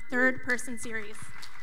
third person series.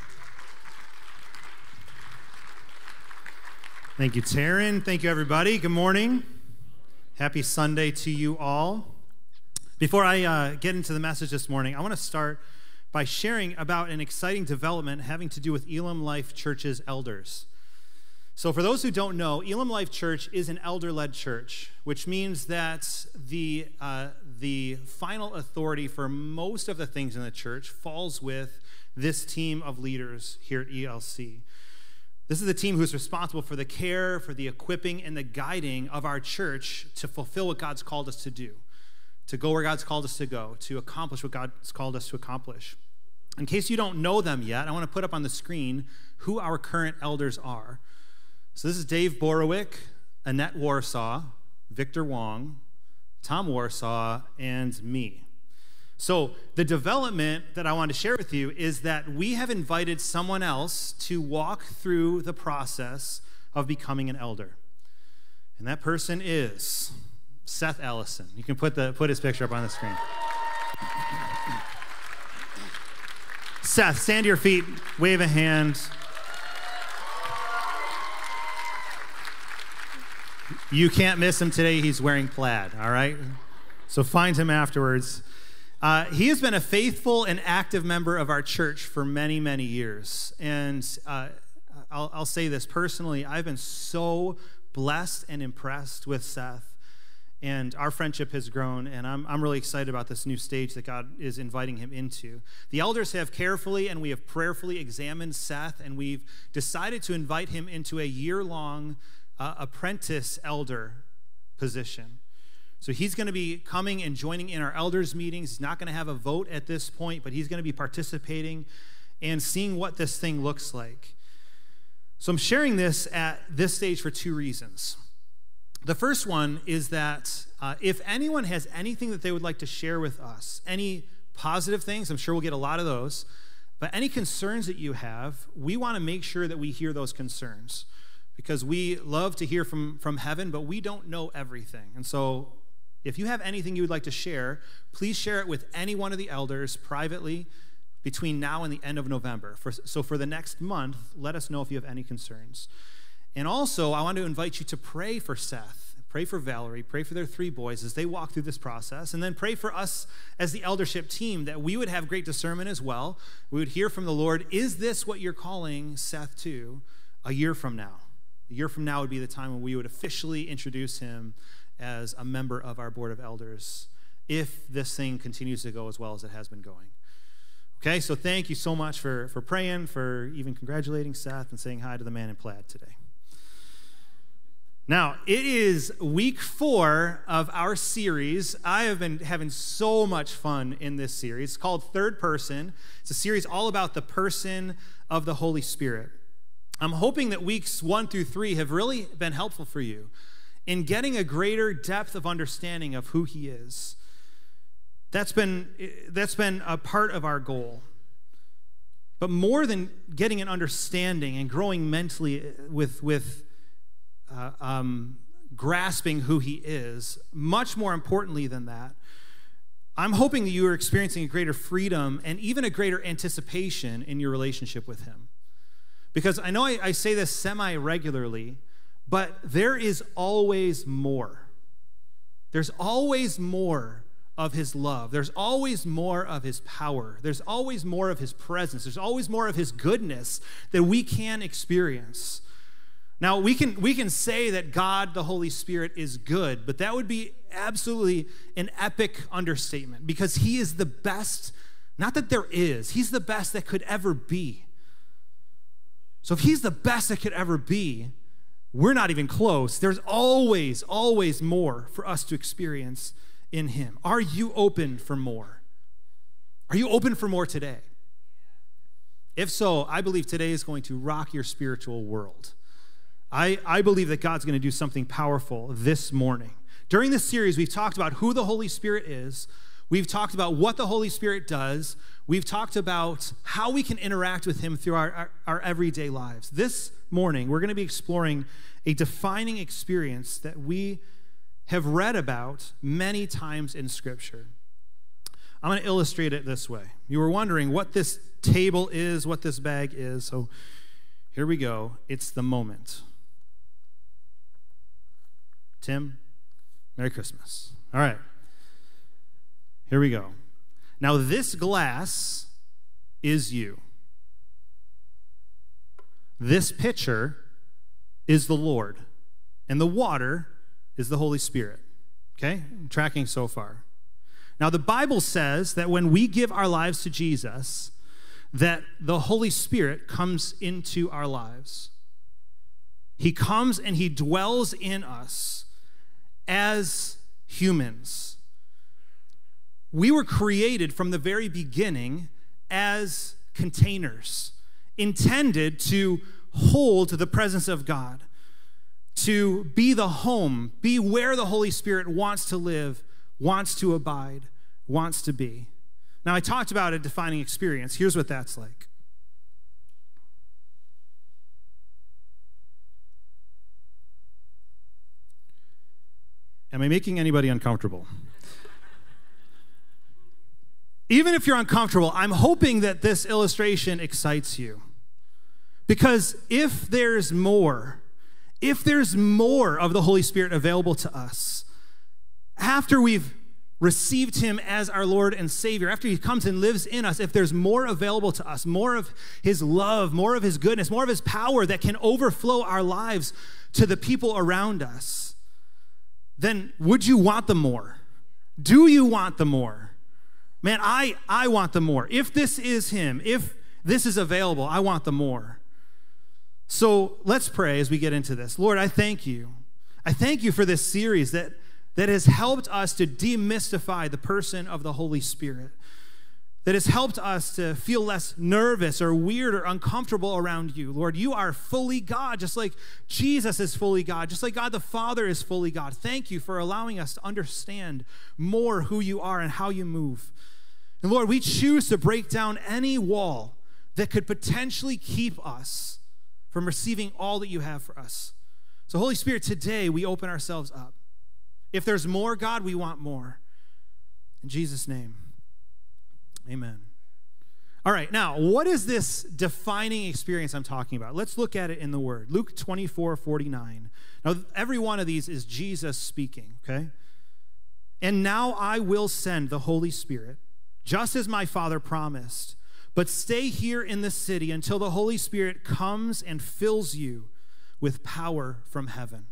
Thank you, Taryn. Thank you, everybody. Good morning. Happy Sunday to you all. Before I get into the message this morning, I want to start by sharing about an exciting development having to do with Elim Life Church's elders. So for those who don't know, Elim Life Church is an elder-led church, which means that the final authority for most of the things in the church falls with this team of leaders here at ELC. This is the team who's responsible for the care, for the equipping, and the guiding of our church to fulfill what God's called us to do, to go where God's called us to go, to accomplish what God's called us to accomplish. In case you don't know them yet, I want to put up on the screen who our current elders are. So this is Dave Borowick, Annette Warsaw, Victor Wong, Tom Warsaw, and me. So the development that I want to share with you is that we have invited someone else to walk through the process of becoming an elder. And that person is Seth Ellison. You can put his picture up on the screen. Seth, stand to your feet, wave a hand. You can't miss him today. He's wearing plaid, all right? So find him afterwards. He has been a faithful and active member of our church for many, many years. And I'll say this personally, I've been so blessed and impressed with Seth. And our friendship has grown, and I'm really excited about this new stage that God is inviting him into. The elders have carefully and we have prayerfully examined Seth, and we've decided to invite him into a year-long apprentice elder position. So he's going to be coming and joining in our elders meetings. He's not going to have a vote at this point, but he's going to be participating and seeing what this thing looks like. So I'm sharing this at this stage for two reasons. The first one is that if anyone has anything that they would like to share with us, any positive things, I'm sure we'll get a lot of those, but any concerns that you have, we want to make sure that we hear those concerns, because we love to hear from heaven, but we don't know everything. And so if you have anything you would like to share, please share it with any one of the elders privately between now and the end of November. So for the next month, let us know if you have any concerns. And also, I want to invite you to pray for Seth, pray for Valerie, pray for their three boys as they walk through this process, and then pray for us as the eldership team that we would have great discernment as well. We would hear from the Lord, is this what you're calling Seth to a year from now? A year from now would be the time when we would officially introduce him as a member of our board of elders, if this thing continues to go as well as it has been going. Okay, so thank you so much for praying, for even congratulating Seth and saying hi to the man in plaid today. Now, it is week 4 of our series. I have been having so much fun in this series. It's called Third Person. It's a series all about the person of the Holy Spirit. I'm hoping that weeks 1 through 3 have really been helpful for you in getting a greater depth of understanding of who he is. That's been a part of our goal. But more than getting an understanding and growing mentally with grasping who he is, much more importantly than that, I'm hoping that you are experiencing a greater freedom and even a greater anticipation in your relationship with him. Because I know I say this semi-regularly, but there is always more. There's always more of his love. There's always more of his power. There's always more of his presence. There's always more of his goodness that we can experience. Now, we can say that God, the Holy Spirit, is good, but that would be absolutely an epic understatement, because he is the best, not that there is, he's the best that could ever be. So if he's the best that could ever be, we're not even close. There's always, always more for us to experience in him. Are you open for more? Are you open for more today? If so, I believe today is going to rock your spiritual world. I believe that God's going to do something powerful this morning. During this series, we've talked about who the Holy Spirit is. We've talked about what the Holy Spirit does. We've talked about how we can interact with him through our everyday lives. This morning, we're going to be exploring a defining experience that we have read about many times in Scripture. I'm going to illustrate it this way. You were wondering what this table is, what this bag is. So here we go. It's the moment. Tim, Merry Christmas. All right. Here we go. Now, this glass is you. This pitcher is the Lord, and the water is the Holy Spirit. Okay? I'm tracking so far. Now, the Bible says that when we give our lives to Jesus, that the Holy Spirit comes into our lives. He comes and he dwells in us as humans. We were created from the very beginning as containers, intended to hold the presence of God, to be the home, be where the Holy Spirit wants to live, wants to abide, wants to be. Now, I talked about a defining experience. Here's what that's like. Am I making anybody uncomfortable? Even if you're uncomfortable, I'm hoping that this illustration excites you. Because if there's more of the Holy Spirit available to us, after we've received him as our Lord and Savior, after he comes and lives in us, if there's more available to us, more of his love, more of his goodness, more of his power that can overflow our lives to the people around us, then would you want the more? Do you want the more? Man, I want the more. If this is him, if this is available, I want the more. So let's pray as we get into this. Lord, I thank you. I thank you for this series that has helped us to demystify the person of the Holy Spirit, that has helped us to feel less nervous or weird or uncomfortable around you. Lord, you are fully God, just like Jesus is fully God, just like God the Father is fully God. Thank you for allowing us to understand more who you are and how you move. And Lord, we choose to break down any wall that could potentially keep us from receiving all that you have for us. So Holy Spirit, today we open ourselves up. If there's more, God, we want more. In Jesus' name, amen. All right, now, what is this defining experience I'm talking about? Let's look at it in the Word. Luke 24:49. Now, every one of these is Jesus speaking, okay? And now I will send the Holy Spirit, just as my Father promised. But stay here in the city until the Holy Spirit comes and fills you with power from heaven.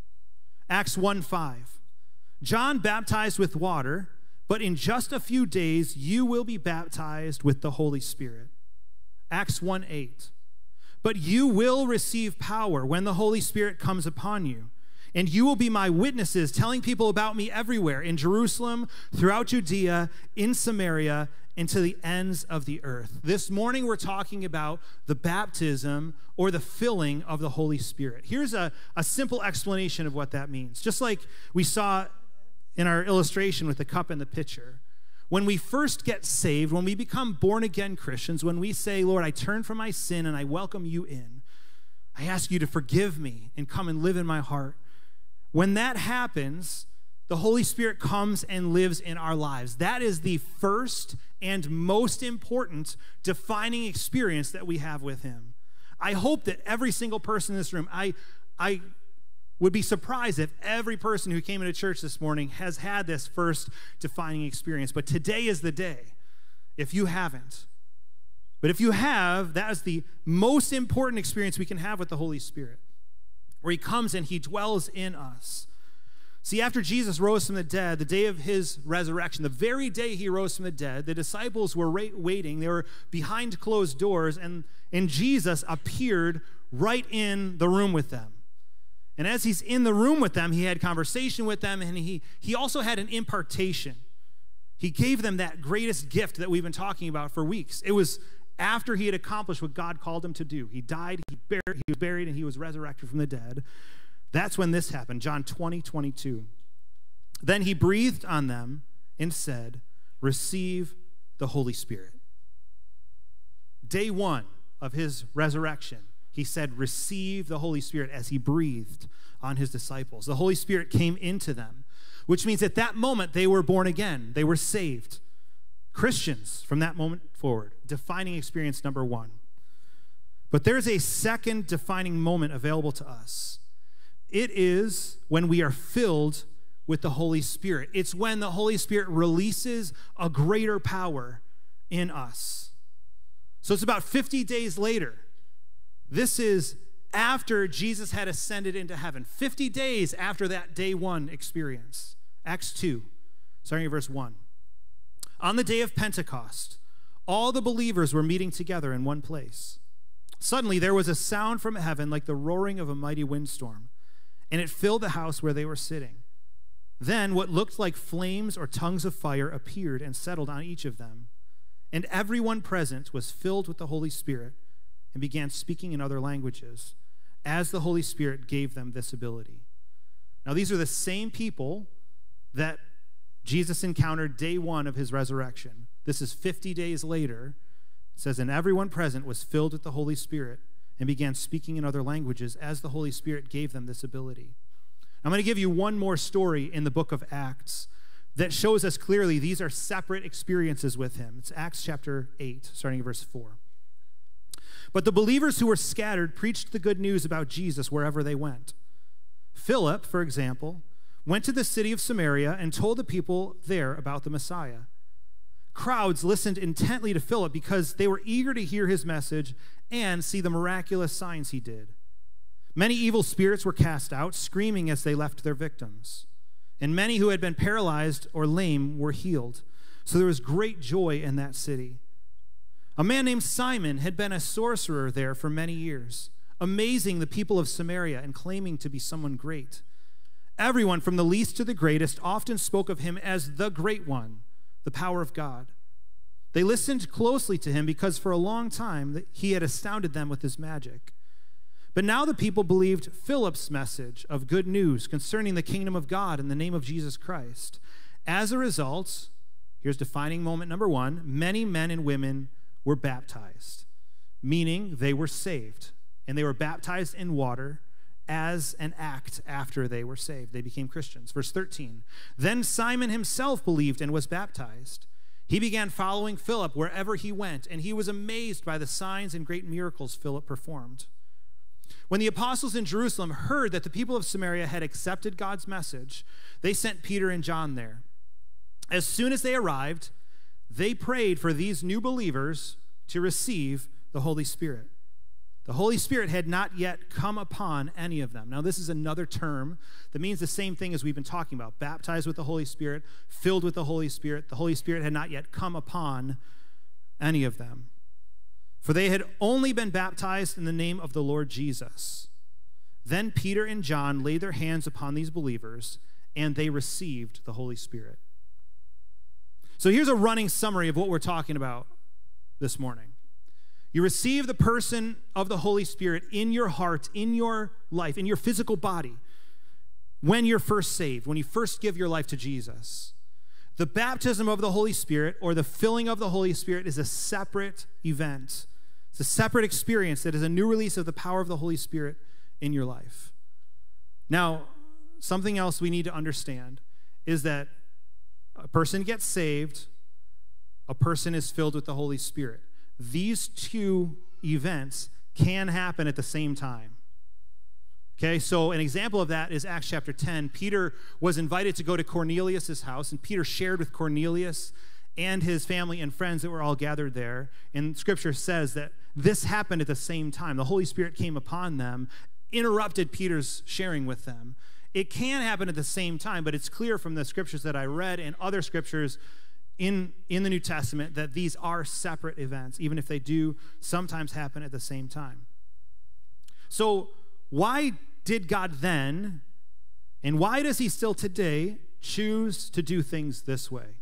Acts 1:5. John baptized with water, but in just a few days you will be baptized with the Holy Spirit. Acts 1:8. But you will receive power when the Holy Spirit comes upon you, and you will be my witnesses, telling people about me everywhere, in Jerusalem, throughout Judea, in Samaria, and to the ends of the earth. This morning we're talking about the baptism or the filling of the Holy Spirit. Here's a simple explanation of what that means. Just like we saw in our illustration with the cup and the pitcher. When we first get saved, when we become born-again Christians, when we say, Lord, I turn from my sin and I welcome you in, I ask you to forgive me and come and live in my heart. When that happens, the Holy Spirit comes and lives in our lives. That is the first and most important defining experience that we have with him. I hope that every single person in this room, I would be surprised if every person who came into church this morning has had this first defining experience. But today is the day, if you haven't. But if you have, that is the most important experience we can have with the Holy Spirit, where he comes and he dwells in us. See, after Jesus rose from the dead, the day of his resurrection, the very day he rose from the dead, the disciples were waiting. They were behind closed doors, and Jesus appeared right in the room with them. And as he's in the room with them, he had conversation with them, and he also had an impartation. He gave them that greatest gift that we've been talking about for weeks. It was after he had accomplished what God called him to do. He died, he was buried, and he was resurrected from the dead. That's when this happened, John 20:22. Then he breathed on them and said, receive the Holy Spirit. Day one of his resurrection, he said, receive the Holy Spirit, as he breathed on his disciples. The Holy Spirit came into them, which means at that moment they were born again. They were saved. Christians from that moment forward, defining experience number one. But there's a second defining moment available to us. It is when we are filled with the Holy Spirit. It's when the Holy Spirit releases a greater power in us. So it's about 50 days later. This is after Jesus had ascended into heaven. 50 days after that day one experience. Acts 2, starting at verse 1. On the day of Pentecost, all the believers were meeting together in one place. Suddenly there was a sound from heaven like the roaring of a mighty windstorm, and it filled the house where they were sitting. Then what looked like flames or tongues of fire appeared and settled on each of them. And everyone present was filled with the Holy Spirit and began speaking in other languages, as the Holy Spirit gave them this ability. Now these are the same people that Jesus encountered day one of his resurrection. This is 50 days later. It says, and everyone present was filled with the Holy Spirit and began speaking in other languages as the Holy Spirit gave them this ability. I'm going to give you one more story in the book of Acts that shows us clearly these are separate experiences with him. It's Acts chapter 8, starting at verse 4. But the believers who were scattered preached the good news about Jesus wherever they went. Philip, for example, went to the city of Samaria and told the people there about the Messiah. Crowds listened intently to Philip because they were eager to hear his message and see the miraculous signs he did. Many evil spirits were cast out, screaming as they left their victims. And many who had been paralyzed or lame were healed. So there was great joy in that city. A man named Simon had been a sorcerer there for many years, amazing the people of Samaria and claiming to be someone great. Everyone from the least to the greatest often spoke of him as the Great One, the power of God. They listened closely to him because for a long time he had astounded them with his magic. But now the people believed Philip's message of good news concerning the kingdom of God in the name of Jesus Christ. As a result, here's defining moment number one, many men and women were baptized, meaning they were saved, and they were baptized in water as an act after they were saved. They became Christians. Verse 13, then Simon himself believed and was baptized. He began following Philip wherever he went, and he was amazed by the signs and great miracles Philip performed. When the apostles in Jerusalem heard that the people of Samaria had accepted God's message, they sent Peter and John there. As soon as they arrived, they prayed for these new believers to receive the Holy Spirit. The Holy Spirit had not yet come upon any of them. Now, this is another term that means the same thing as we've been talking about. Baptized with the Holy Spirit, filled with the Holy Spirit. The Holy Spirit had not yet come upon any of them. For they had only been baptized in the name of the Lord Jesus. Then Peter and John laid their hands upon these believers, and they received the Holy Spirit. So here's a running summary of what we're talking about this morning. You receive the person of the Holy Spirit in your heart, in your life, in your physical body, when you're first saved, when you first give your life to Jesus. The baptism of the Holy Spirit, or the filling of the Holy Spirit, is a separate event. It's a separate experience that is a new release of the power of the Holy Spirit in your life. Now, something else we need to understand is that a person gets saved, a person is filled with the Holy Spirit. These two events can happen at the same time. Okay, so an example of that is Acts chapter 10. Peter was invited to go to Cornelius' house, and Peter shared with Cornelius and his family and friends that were all gathered there. And Scripture says that this happened at the same time. The Holy Spirit came upon them, interrupted Peter's sharing with them. It can happen at the same time, but it's clear from the Scriptures that I read and other Scriptures in the New Testament that these are separate events, even if they do sometimes happen at the same time. So why did God then, and why does he still today, choose to do things this way?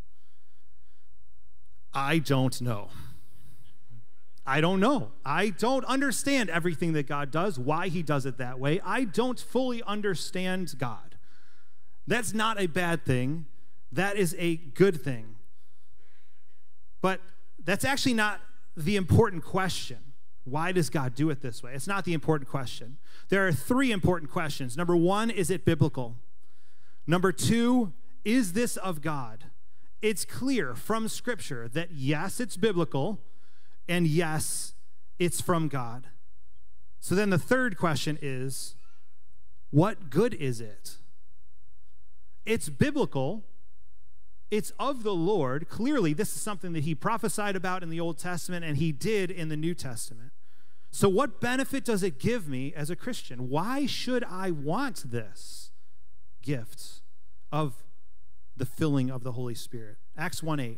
I don't know. I don't know. I don't understand everything that God does, why he does it that way. I don't fully understand God. That's not a bad thing. That is a good thing. But that's actually not the important question. Why does God do it this way? It's not the important question. There are three important questions. Number one, is it biblical? Number two, is this of God? it's clear from Scripture that yes, it's biblical, and yes, it's from God. So then the third question is, what good is it? It's biblical. It's of the Lord. Clearly, this is something that he prophesied about in the Old Testament and he did in the New Testament. So what benefit does it give me as a Christian? Why should I want this gift of the filling of the Holy Spirit? Acts 1:8.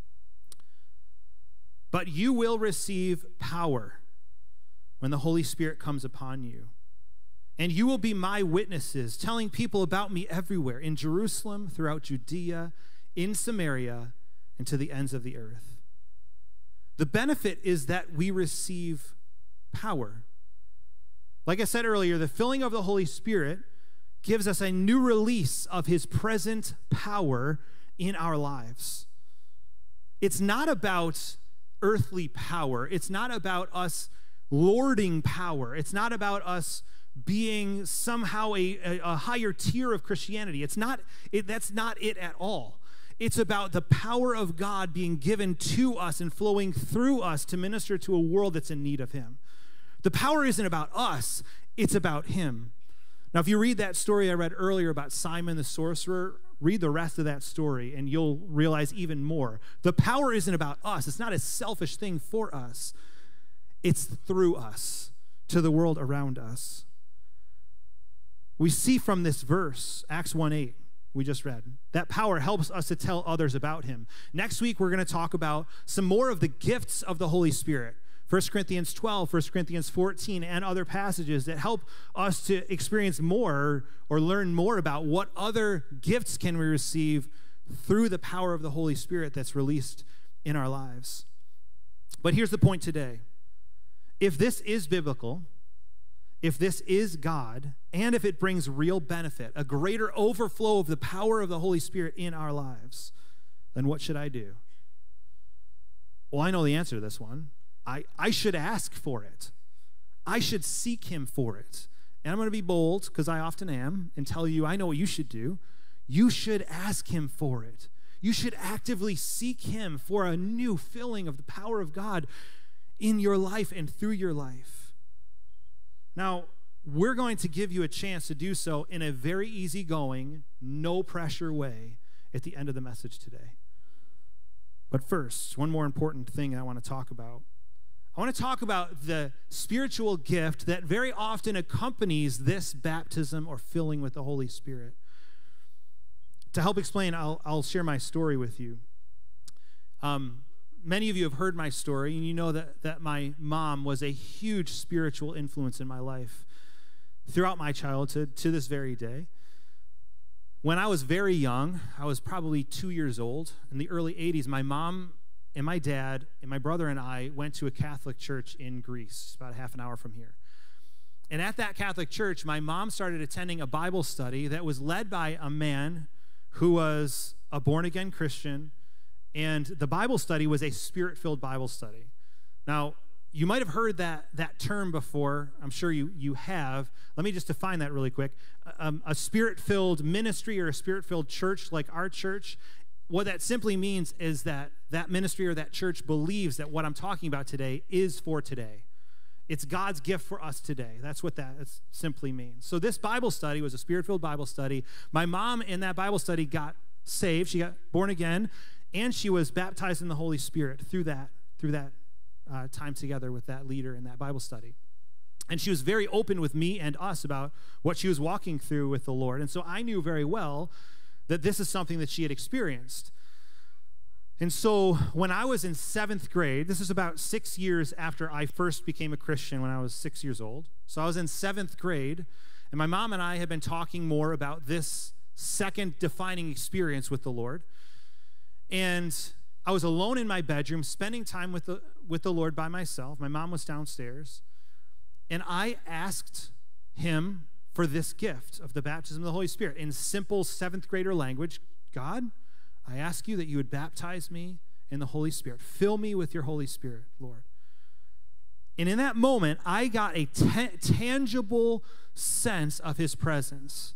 But you will receive power when the Holy Spirit comes upon you. And you will be my witnesses, telling people about me everywhere, in Jerusalem, throughout Judea, in Samaria, and to the ends of the earth. The benefit is that we receive power. Like I said earlier, the filling of the Holy Spirit gives us a new release of his present power in our lives. It's not about earthly power. It's not about us lording power. It's not about us being somehow a higher tier of Christianity. That's not it at all. It's about the power of God being given to us and flowing through us to minister to a world that's in need of him. The power isn't about us, it's about him. Now, if you read that story I read earlier about Simon the sorcerer, read the rest of that story and you'll realize even more. The power isn't about us. It's not a selfish thing for us. It's through us to the world around us. We see from this verse, Acts 1:8, we just read, that power helps us to tell others about him. Next week, we're going to talk about some more of the gifts of the Holy Spirit. 1 Corinthians 12, 1 Corinthians 14, and other passages that help us to experience more or learn more about what other gifts can we receive through the power of the Holy Spirit that's released in our lives. But here's the point today. If this is biblical, if this is God, and if it brings real benefit, a greater overflow of the power of the Holy Spirit in our lives, then what should I do? Well, I know the answer to this one. I should ask for it. I should seek him for it. And I'm going to be bold, because I often am, and tell you I know what you should do. You should ask him for it. You should actively seek him for a new filling of the power of God in your life and through your life. Now, we're going to give you a chance to do so in a very easygoing, no-pressure way at the end of the message today. But first, one more important thing I want to talk about. I want to talk about the spiritual gift that very often accompanies this baptism or filling with the Holy Spirit. To help explain, I'll share my story with you. Many of you have heard my story, and you know that my mom was a huge spiritual influence in my life throughout my childhood to this very day. When I was very young, I was probably 2 years old, in the early 80s, my mom and my dad and my brother and I went to a Catholic church in Greece, about a half an hour from here. And at that Catholic church, my mom started attending a Bible study that was led by a man who was a born-again Christian, and the Bible study was a spirit-filled Bible study. Now, you might have heard that term before. I'm sure you have. Let me just define that really quick. A spirit-filled ministry or a spirit-filled church like our church, what that simply means is that ministry or that church believes that what I'm talking about today is for today. It's God's gift for us today. That's what that simply means. So this Bible study was a spirit-filled Bible study. My mom in that Bible study got saved. She got born again, and she was baptized in the Holy Spirit through that time together with that leader in that Bible study. And she was very open with me and us about what she was walking through with the Lord. And so I knew very well that this is something that she had experienced. And so when I was in 7th grade, this is about 6 years after I first became a Christian when I was 6 years old. So I was in 7th grade, and my mom and I had been talking more about this second defining experience with the Lord. And I was alone in my bedroom, spending time with the Lord by myself. My mom was downstairs. And I asked him for this gift of the baptism of the Holy Spirit in simple 7th grader language. God, I ask you that you would baptize me in the Holy Spirit. Fill me with your Holy Spirit, Lord. And in that moment, I got a tangible sense of his presence,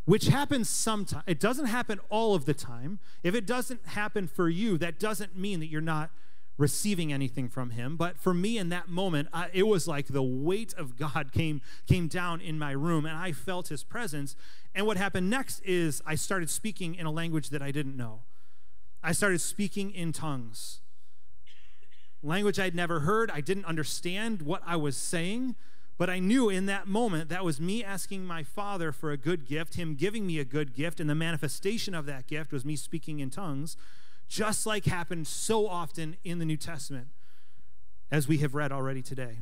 which happens sometimes. It doesn't happen all of the time. If it doesn't happen for you, that doesn't mean that you're not receiving anything from him. But for me in that moment, it was like the weight of God came down in my room, and I felt his presence. And what happened next is I started speaking in a language that I didn't know. I started speaking in tongues. Language I'd never heard. I didn't understand what I was saying, but I knew in that moment that was me asking my Father for a good gift, him giving me a good gift, and the manifestation of that gift was me speaking in tongues, just like happened so often in the New Testament, as we have read already today.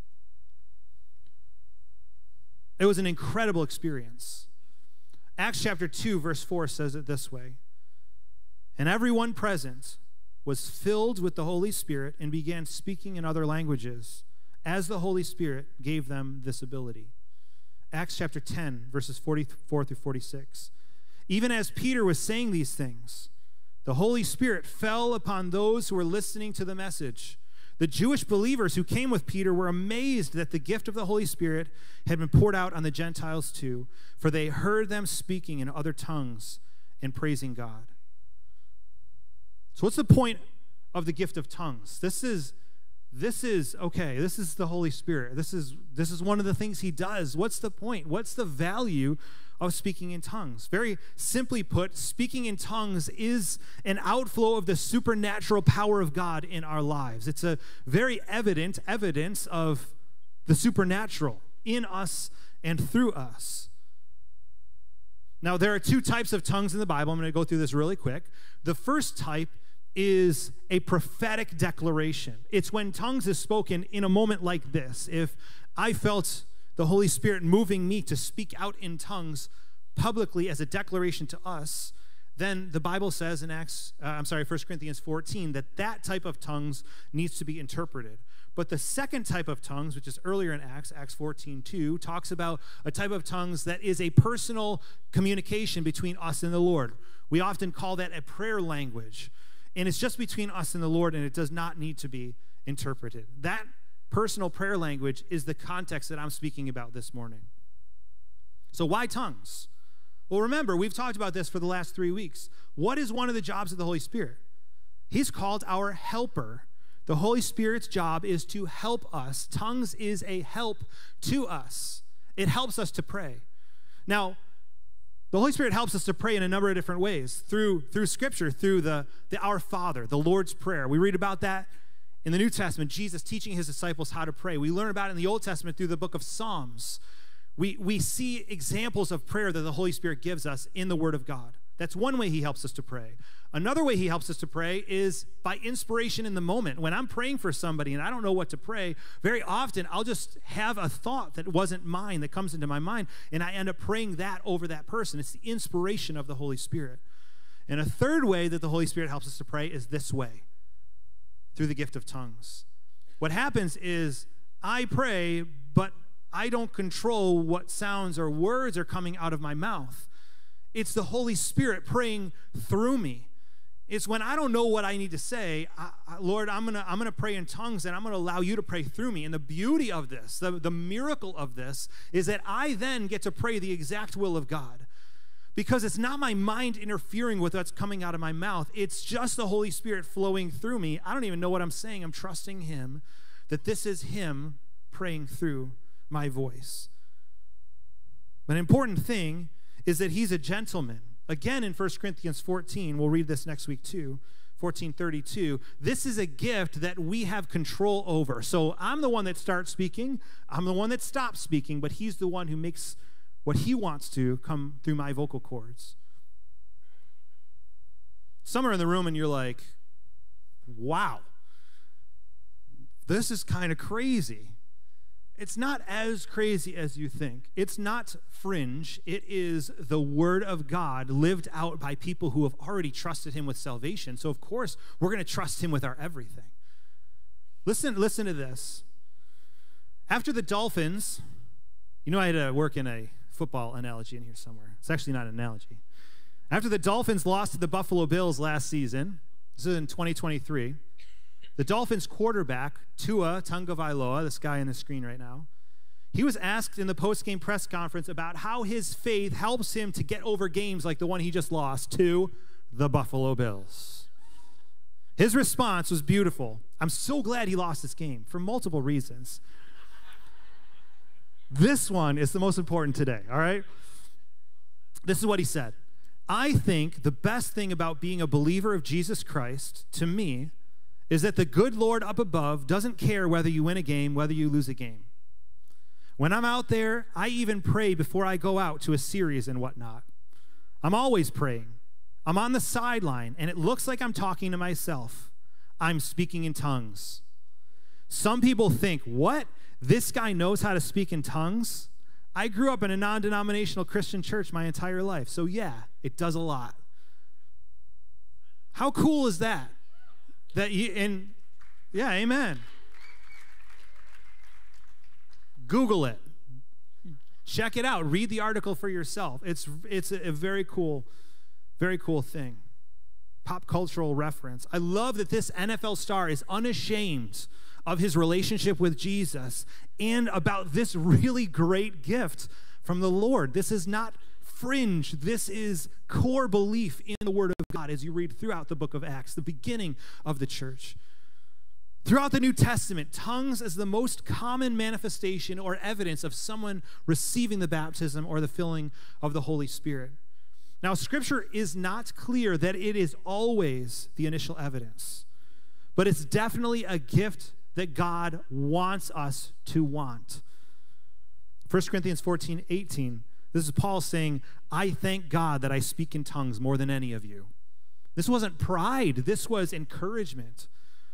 It was an incredible experience. Acts chapter 2, verse 4 says it this way: "And everyone present was filled with the Holy Spirit and began speaking in other languages, as the Holy Spirit gave them this ability." Acts chapter 10, verses 44 through 46. "Even as Peter was saying these things, the Holy Spirit fell upon those who were listening to the message. The Jewish believers who came with Peter were amazed that the gift of the Holy Spirit had been poured out on the Gentiles too, for they heard them speaking in other tongues and praising God." So what's the point of the gift of tongues? This is the Holy Spirit. This is one of the things he does. What's the point? What's the value of speaking in tongues? Very simply put, speaking in tongues is an outflow of the supernatural power of God in our lives. It's a very evident evidence of the supernatural in us and through us. Now, there are two types of tongues in the Bible. I'm going to go through this really quick. The first type is a prophetic declaration. It's when tongues is spoken in a moment like this. If I felt the Holy Spirit moving me to speak out in tongues publicly as a declaration to us, then the Bible says in 1 Corinthians 14, that type of tongues needs to be interpreted. But the second type of tongues, which is earlier in Acts 14:2, talks about a type of tongues that is a personal communication between us and the Lord. We often call that a prayer language. And it's just between us and the Lord, and it does not need to be interpreted. That personal prayer language is the context that I'm speaking about this morning. So why tongues? Well, remember, we've talked about this for the last 3 weeks. What is one of the jobs of the Holy Spirit? He's called our helper. The Holy Spirit's job is to help us. Tongues is a help to us. It helps us to pray. Now, the Holy Spirit helps us to pray in a number of different ways. Through Scripture, through the Our Father, the Lord's Prayer. We read about that in the New Testament, Jesus teaching his disciples how to pray. We learn about it in the Old Testament through the book of Psalms. We see examples of prayer that the Holy Spirit gives us in the Word of God. That's one way he helps us to pray. Another way he helps us to pray is by inspiration in the moment. When I'm praying for somebody and I don't know what to pray, very often I'll just have a thought that wasn't mine that comes into my mind, and I end up praying that over that person. It's the inspiration of the Holy Spirit. And a third way that the Holy Spirit helps us to pray is this way, through the gift of tongues. What happens is I pray, but I don't control what sounds or words are coming out of my mouth. It's the Holy Spirit praying through me. It's when I don't know what I need to say, Lord, I'm gonna pray in tongues, and I'm gonna allow you to pray through me. And the beauty of this, the miracle of this, is that I then get to pray the exact will of God. Because it's not my mind interfering with what's coming out of my mouth. It's just the Holy Spirit flowing through me. I don't even know what I'm saying. I'm trusting him, that this is him praying through my voice. But an important thing is that he's a gentleman. Again, in 1 Corinthians 14, we'll read this next week too, 14:32, this is a gift that we have control over. So I'm the one that starts speaking, I'm the one that stops speaking, but he's the one who makes what he wants to come through my vocal cords. Some are in the room and you're like, wow, this is kind of crazy. It's not as crazy as you think. It's not fringe. It is the Word of God lived out by people who have already trusted him with salvation. So, of course, we're going to trust him with our everything. Listen to this. After the Dolphins, you know I had to work in a football analogy in here somewhere. It's actually not an analogy. After the Dolphins lost to the Buffalo Bills last season, this is in 2023, the Dolphins quarterback, Tua Tagovailoa, this guy on the screen right now, He was asked in the post-game press conference about how his faith helps him to get over games like the one he just lost to the Buffalo Bills. His response was beautiful. I'm so glad he lost this game for multiple reasons. This one is the most important today, all right? This is what he said. I think the best thing about being a believer of Jesus Christ, to me, is that the good Lord up above doesn't care whether you win a game, whether you lose a game. When I'm out there, I even pray before I go out to a series and whatnot. I'm always praying. I'm on the sideline, and it looks like I'm talking to myself. I'm speaking in tongues. Some people think, what? This guy knows how to speak in tongues? I grew up in a non-denominational Christian church my entire life, so yeah, it does a lot. How cool is that? Yeah, amen. Google it. Check it out. Read the article for yourself. It's a very cool thing. Pop cultural reference. I love that this NFL star is unashamed of his relationship with Jesus and about this really great gift from the Lord. This is not fringe. This is core belief in the Word of God as you read throughout the book of Acts, the beginning of the church. Throughout the New Testament, tongues is the most common manifestation or evidence of someone receiving the baptism or the filling of the Holy Spirit. Now, Scripture is not clear that it is always the initial evidence, but it's definitely a gift that God wants us to want. 1 Corinthians 14:18, this is Paul saying, I thank God that I speak in tongues more than any of you. This wasn't pride, this was encouragement.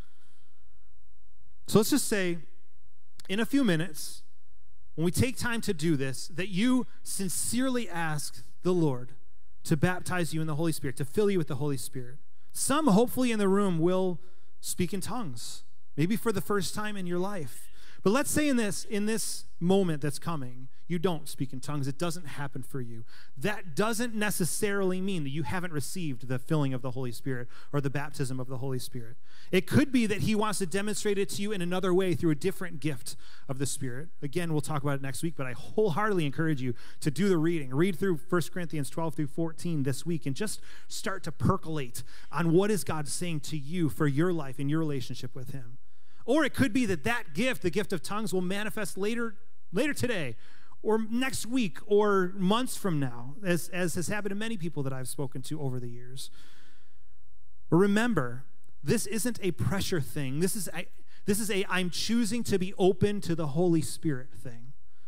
So let's just say, in a few minutes, when we take time to do this, that you sincerely ask the Lord to baptize you in the Holy Spirit, to fill you with the Holy Spirit. Some, hopefully, in the room will speak in tongues, maybe for the first time in your life. But let's say in this moment that's coming, you don't speak in tongues. It doesn't happen for you. That doesn't necessarily mean that you haven't received the filling of the Holy Spirit or the baptism of the Holy Spirit. It could be that he wants to demonstrate it to you in another way through a different gift of the Spirit. Again, we'll talk about it next week, but I wholeheartedly encourage you to do the reading. Read through 1 Corinthians 12 through 14 this week and just start to percolate on what is God saying to you for your life and your relationship with him. Or it could be that gift, the gift of tongues, will manifest later today or next week or months from now, as has happened to many people that I've spoken to over the years. But remember, this isn't a pressure thing. This is a I'm choosing to be open to the Holy Spirit thing.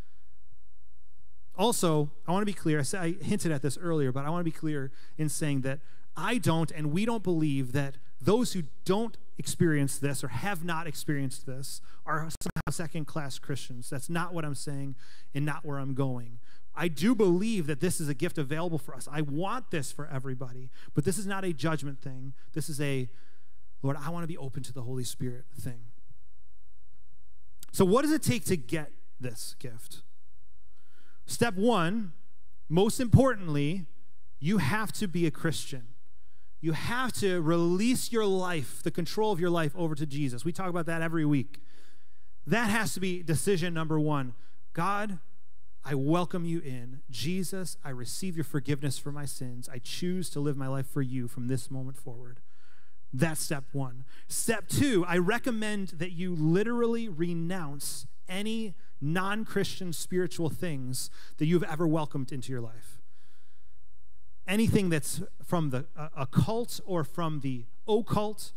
Also, I want to be clear. I hinted at this earlier, but I want to be clear in saying that I don't and we don't believe that those who don't experience this or have not experienced this are somehow second-class Christians. That's not what I'm saying and not where I'm going. I do believe that this is a gift available for us. I want this for everybody, but this is not a judgment thing. This is a, Lord, I want to be open to the Holy Spirit thing. So what does it take to get this gift? Step one, most importantly, you have to be a Christian. You have to release your life, the control of your life, over to Jesus. We talk about that every week. That has to be decision number one. God, I welcome you in. Jesus, I receive your forgiveness for my sins. I choose to live my life for you from this moment forward. That's step one. Step two, I recommend that you literally renounce any non-Christian spiritual things that you've ever welcomed into your life. Anything that's from the occult or from the occult.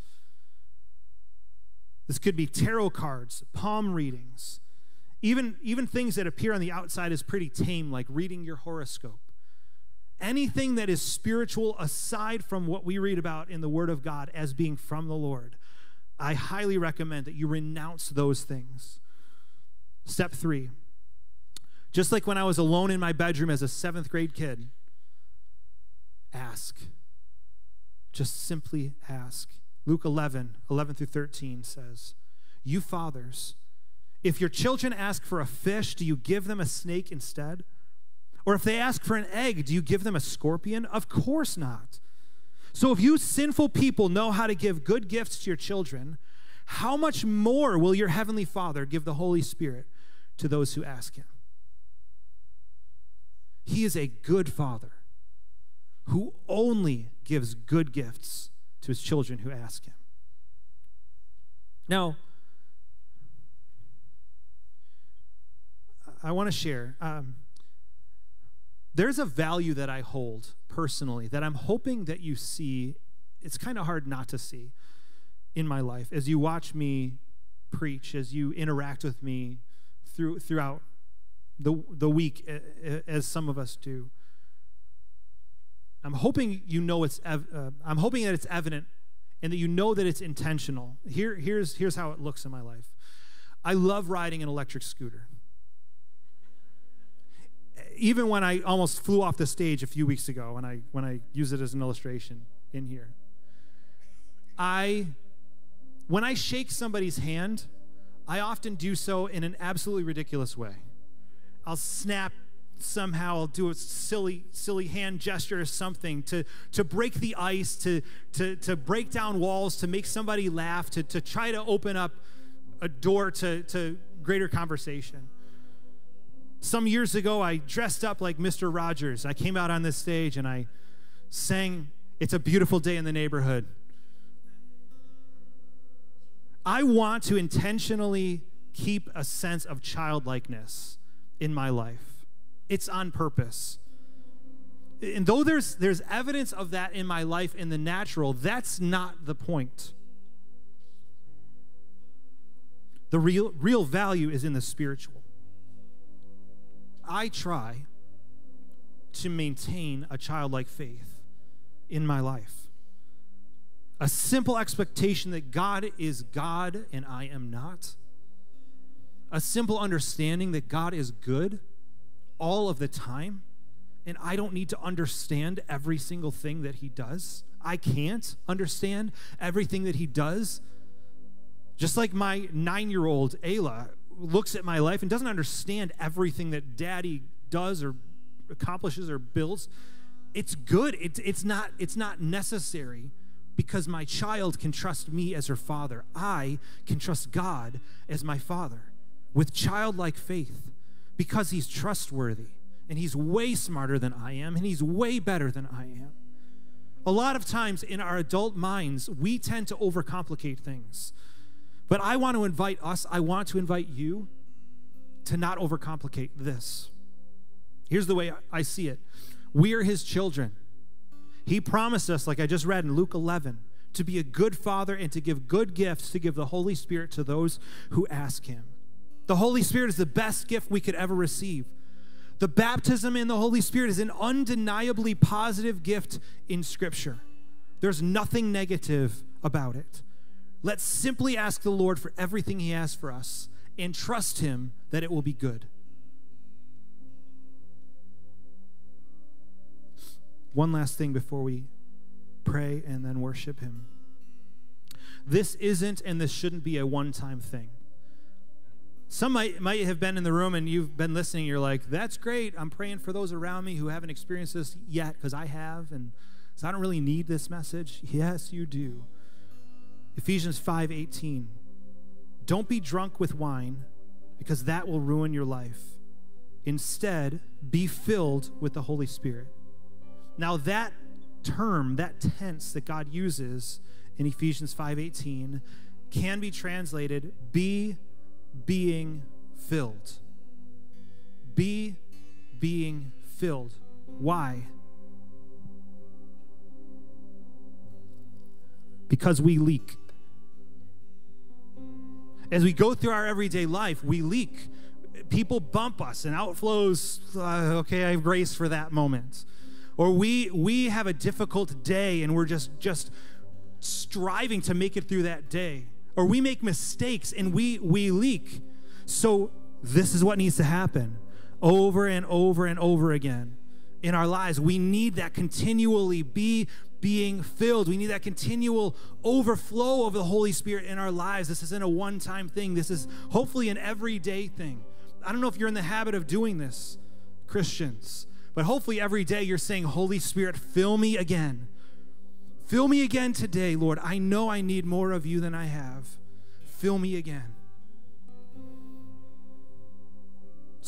This could be tarot cards, palm readings, even things that appear on the outside as pretty tame, like reading your horoscope. Anything that is spiritual aside from what we read about in the Word of God as being from the Lord, I highly recommend that you renounce those things. Step three, just like when I was alone in my bedroom as a 7th grade kid, ask. Just simply ask. Luke 11 through 13 says, you fathers, if your children ask for a fish, do you give them a snake instead? Or if they ask for an egg, do you give them a scorpion? Of course not. So if you sinful people know how to give good gifts to your children, how much more will your heavenly Father give the Holy Spirit to those who ask him. He is a good father who only gives good gifts to his children who ask him. Now, I want to share. There's a value that I hold personally that I'm hoping that you see. It's kind of hard not to see in my life as you watch me preach, as you interact with me throughout the week, as some of us do. I'm hoping you know I'm hoping that it's evident and that you know that it's intentional. Here's how it looks in my life. I love riding an electric scooter. Even when I almost flew off the stage a few weeks ago, when I use it as an illustration in here. When I shake somebody's hand, I often do so in an absolutely ridiculous way. I'll snap somehow, I'll do a silly hand gesture or something to break the ice, to break down walls, to make somebody laugh, to try to open up a door to greater conversation. Some years ago, I dressed up like Mr. Rogers. I came out on this stage and I sang "It's a Beautiful Day in the Neighborhood." I want to intentionally keep a sense of childlikeness in my life. It's on purpose. And though there's evidence of that in my life in the natural, that's not the point. The real value is in the spiritual. I try to maintain a childlike faith in my life. A simple expectation that God is God and I am not. A simple understanding that God is good all of the time, and I don't need to understand every single thing that he does. I can't understand everything that he does. Just like my 9-year-old Ayla looks at my life and doesn't understand everything that Daddy does or accomplishes or builds. It's good. It's not necessary, because my child can trust me as her father. I can trust God as my father with childlike faith, because he's trustworthy and he's way smarter than I am and he's way better than I am. A lot of times in our adult minds, we tend to overcomplicate things. But I want to invite you to not overcomplicate this. Here's the way I see it. We are his children. He promised us, like I just read in Luke 11, to be a good father and to give good gifts, to give the Holy Spirit to those who ask him. The Holy Spirit is the best gift we could ever receive. The baptism in the Holy Spirit is an undeniably positive gift in Scripture. There's nothing negative about it. Let's simply ask the Lord for everything he has for us and trust him that it will be good. One last thing before we pray and then worship him. This isn't and this shouldn't be a one-time thing. Some might have been in the room and you've been listening. You're like, that's great. I'm praying for those around me who haven't experienced this yet, because I have, and so I don't really need this message. Yes, you do. Ephesians 5:18. Don't be drunk with wine, because that will ruin your life. Instead, be filled with the Holy Spirit. Now that term, that tense that God uses in Ephesians 5:18 can be translated be being filled. Be being filled. Why? Because we leak. As we go through our everyday life, we leak. People bump us and out flows, okay, I have grace for that moment. Or we have a difficult day and we're just striving to make it through that day. Or we make mistakes and we leak. So this is what needs to happen over and over and over again in our lives. We need that continually being filled. We need that continual overflow of the Holy Spirit in our lives. This isn't a one-time thing. This is hopefully an everyday thing. I don't know if you're in the habit of doing this, Christians, but hopefully every day you're saying, Holy Spirit, fill me again. Fill me again today, Lord. I know I need more of you than I have. Fill me again.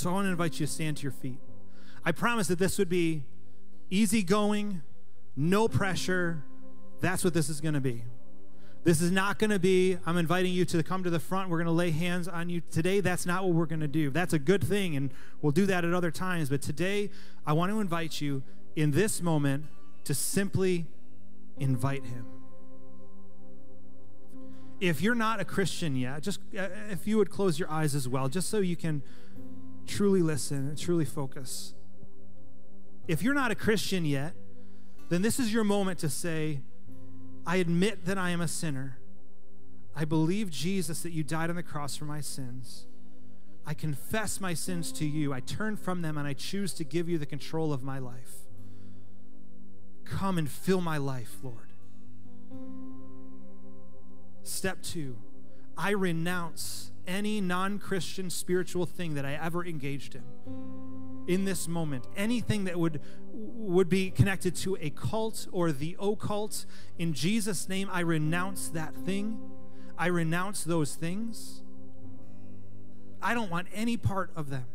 So I want to invite you to stand to your feet. I promise that this would be easygoing, no pressure. That's what this is going to be. This is not going to be, I'm inviting you to come to the front. We're going to lay hands on you. Today, that's not what we're going to do. That's a good thing, and we'll do that at other times. But today, I want to invite you in this moment to simply invite him. If you're not a Christian yet, just if you would close your eyes as well, just so you can truly listen and truly focus. If you're not a Christian yet, then this is your moment to say, I admit that I am a sinner. I believe, Jesus, that you died on the cross for my sins. I confess my sins to you. I turn from them and I choose to give you the control of my life. Come and fill my life, Lord. Step 2, I renounce any non-Christian spiritual thing that I ever engaged in this moment. Anything that would be connected to a cult or the occult. In Jesus' name, I renounce that thing. I renounce those things. I don't want any part of them.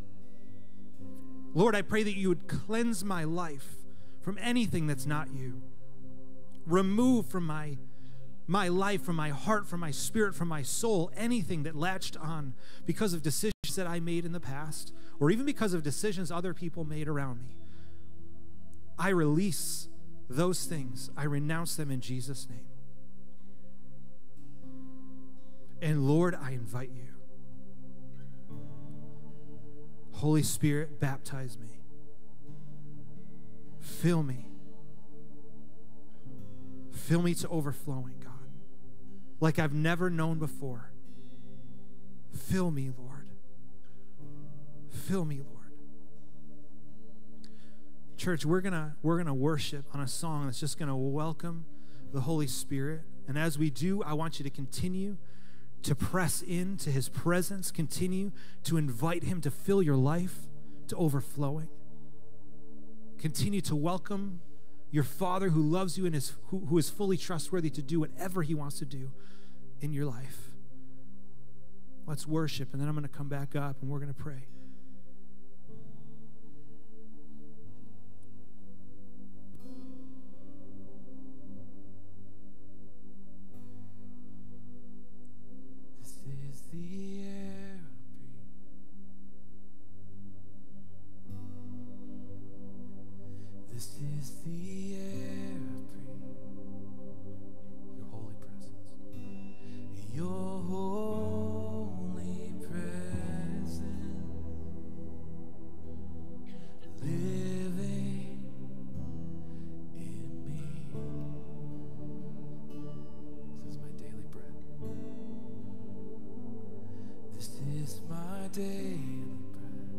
Lord, I pray that you would cleanse my life from anything that's not you. Remove from my life, from my heart, from my spirit, from my soul, anything that latched on because of decisions that I made in the past, or even because of decisions other people made around me. I release those things. I renounce them in Jesus' name. And Lord, I invite you. Holy Spirit, baptize me. Fill me. Fill me to overflowing, God, like I've never known before. Fill me, Lord. Fill me, Lord. Church, we're gonna worship on a song that's just gonna welcome the Holy Spirit. And as we do, I want you to continue to press into his presence, continue to invite him to fill your life to overflowing. Continue to welcome your Father who loves you and who is fully trustworthy to do whatever he wants to do in your life. Let's worship, and then I'm going to come back up and we're going to pray. This is the air I breathe. This is the air I breathe. Your holy presence. Your holy presence. Living in me. This is my daily bread. This is my daily bread.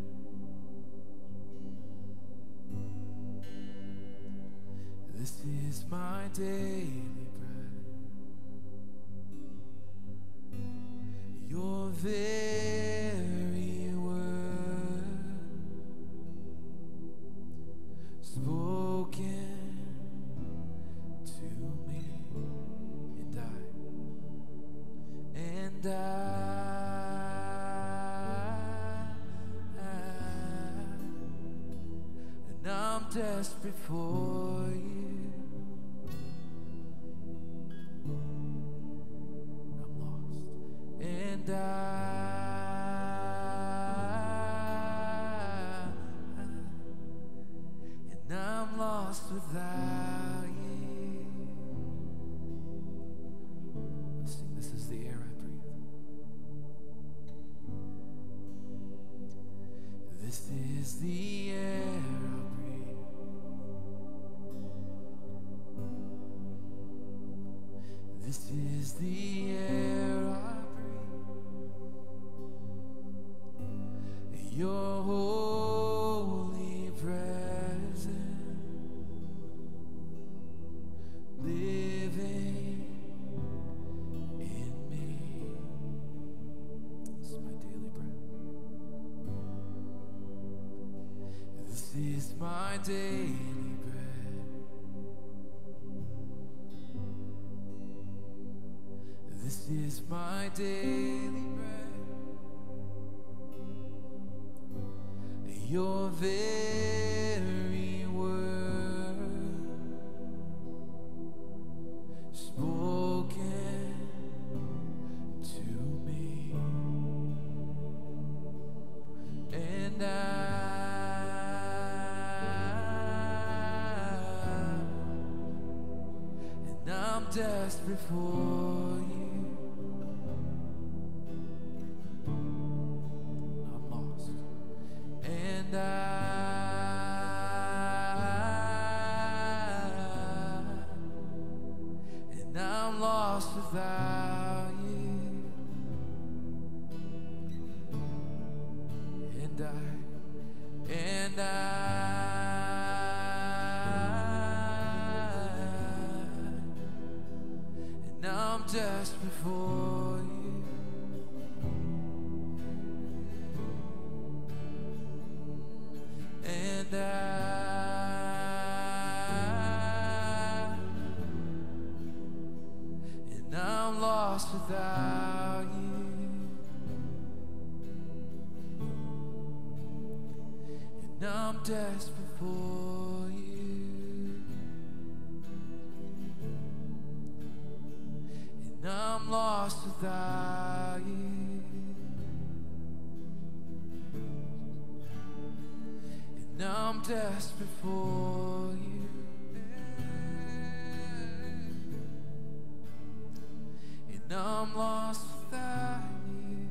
This is my daily bread. Your very word spoken to me, and I'm desperate for you. I'm lost, and I'm lost without you. Let's sing, this is the air I breathe. This is the air I breathe. This is the air I breathe. Your holy presence living in me. This is my daily bread. This is my daily bread. This is my daily bread. your very word spoken to me, and I'm desperate for you. I'm lost, and I'm lost without you, and I'm desperate for you, and I'm lost without you, and I'm desperate for you, and I'm lost without you, and I'm desperate for you, and I'm lost without you.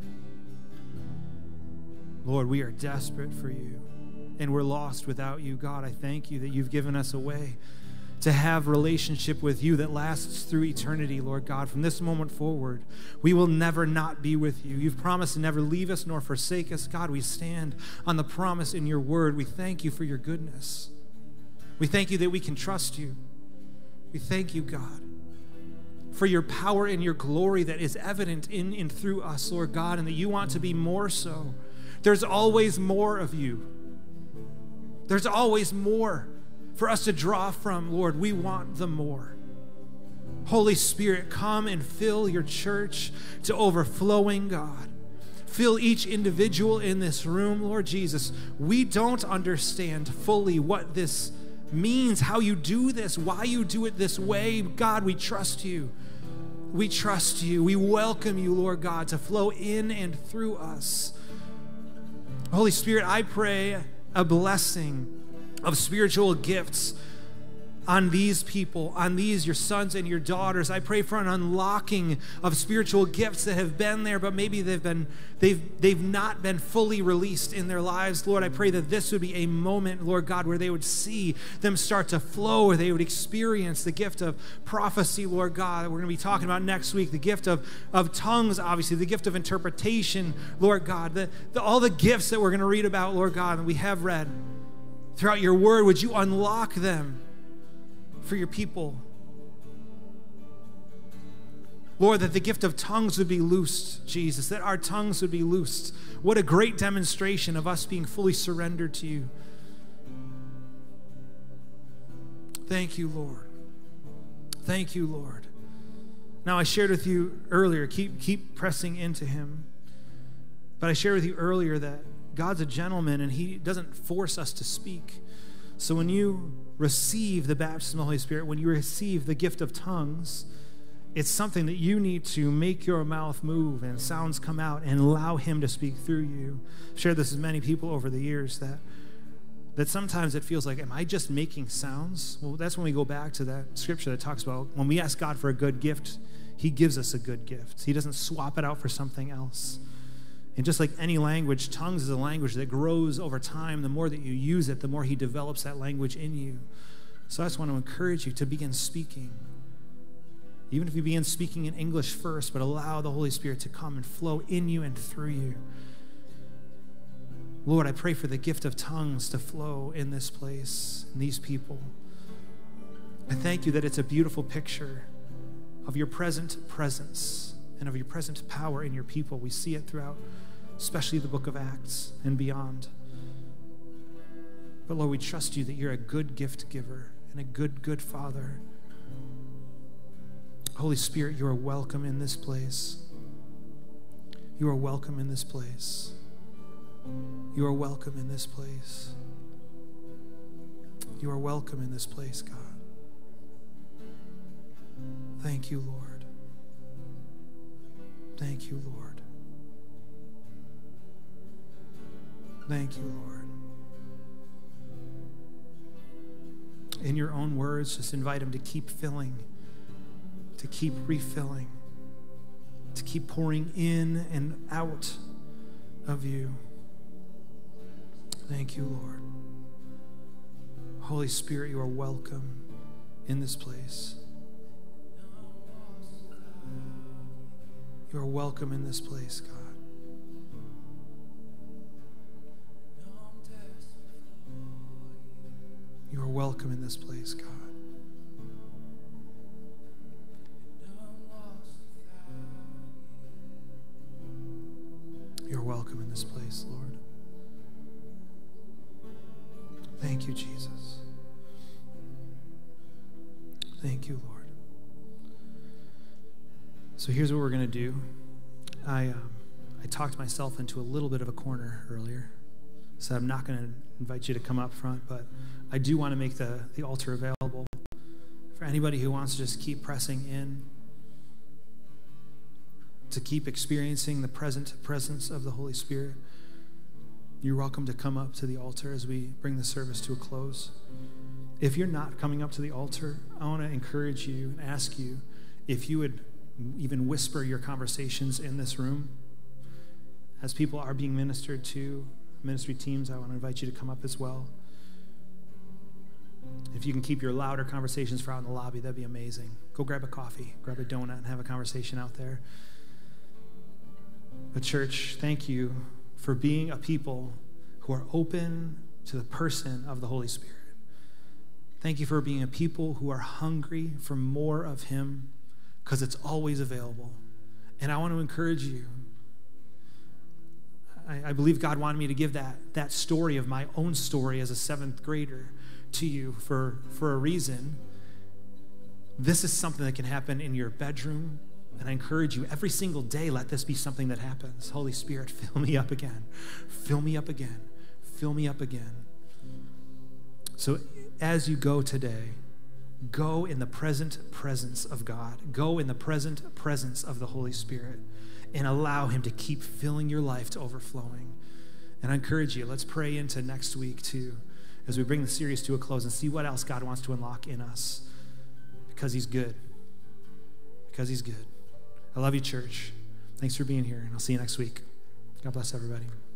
Lord, we are desperate for you, and we're lost without you. God, I thank you that you've given us a way to have relationship with you that lasts through eternity, Lord God. From this moment forward, we will never not be with you. You've promised to never leave us nor forsake us. God, we stand on the promise in your word. We thank you for your goodness. We thank you that we can trust you. We thank you, God, for your power and your glory that is evident in and through us, Lord God, and that you want to be more so. There's always more of you. There's always more for us to draw from, Lord. We want the more. Holy Spirit, come and fill your church to overflowing, God. Fill each individual in this room, Lord Jesus. We don't understand fully what this means, how you do this, why you do it this way. God, we trust you. We trust you. We welcome you, Lord God, to flow in and through us. Holy Spirit, I pray a blessing of spiritual gifts on these people, on these, your sons and your daughters. I pray for an unlocking of spiritual gifts that have been there, but maybe they've not been fully released in their lives. Lord, I pray that this would be a moment, Lord God, where they would see them start to flow, where they would experience the gift of prophecy, Lord God, that we're going to be talking about next week, the gift of tongues, obviously, the gift of interpretation, Lord God, all the gifts that we're going to read about, Lord God, and we have read throughout your word. Would you unlock them for your people? Lord, that the gift of tongues would be loosed, Jesus, that our tongues would be loosed. What a great demonstration of us being fully surrendered to you. Thank you, Lord. Thank you, Lord. Now, I shared with you earlier, keep pressing into him. But I shared with you earlier that God's a gentleman and he doesn't force us to speak. So when you receive the baptism of the Holy Spirit, when you receive the gift of tongues, it's something that you need to make your mouth move and sounds come out and allow him to speak through you. I've shared this with many people over the years that sometimes it feels like, am I just making sounds? Well, that's when we go back to that scripture that talks about when we ask God for a good gift, he gives us a good gift. He doesn't swap it out for something else. And just like any language, tongues is a language that grows over time. The more that you use it, the more he develops that language in you. So I just want to encourage you to begin speaking. Even if you begin speaking in English first, but allow the Holy Spirit to come and flow in you and through you. Lord, I pray for the gift of tongues to flow in this place, in these people. I thank you that it's a beautiful picture of your present presence and of your present power in your people. We see it throughout, especially the book of Acts and beyond. But Lord, we trust you that you're a good gift giver and a good Father. Holy Spirit, you are welcome in this place. You are welcome in this place. You are welcome in this place. You are welcome in this place, God. Thank you, Lord. Thank you, Lord. Thank you, Lord. In your own words, just invite him to keep filling, to keep refilling, to keep pouring in and out of you. Thank you, Lord. Holy Spirit, you are welcome in this place. You are welcome in this place, God. You are welcome in this place, God. You're welcome in this place, Lord. Thank you, Jesus. Thank you, Lord. So here's what we're going to do. I talked myself into a little bit of a corner earlier, so I'm not going to invite you to come up front, but I do want to make the altar available for anybody who wants to just keep pressing in, to keep experiencing the presence of the Holy Spirit. You're welcome to come up to the altar as we bring the service to a close. If you're not coming up to the altar, I want to encourage you and ask you if you would even whisper your conversations in this room. As people are being ministered to, ministry teams, I want to invite you to come up as well. If you can keep your louder conversations for out in the lobby, that'd be amazing. Go grab a coffee, grab a donut, and have a conversation out there. But church, thank you for being a people who are open to the person of the Holy Spirit. Thank you for being a people who are hungry for more of him, because it's always available. And I want to encourage you. I believe God wanted me to give that story of my own story as a 7th grader to you for a reason. This is something that can happen in your bedroom. And I encourage you, every single day, let this be something that happens. Holy Spirit, fill me up again. Fill me up again. Fill me up again. So as you go today, go in the present presence of God. Go in the present presence of the Holy Spirit and allow him to keep filling your life to overflowing. And I encourage you, let's pray into next week too, as we bring the series to a close and see what else God wants to unlock in us, because he's good. Because he's good. I love you, church. Thanks for being here, and I'll see you next week. God bless everybody.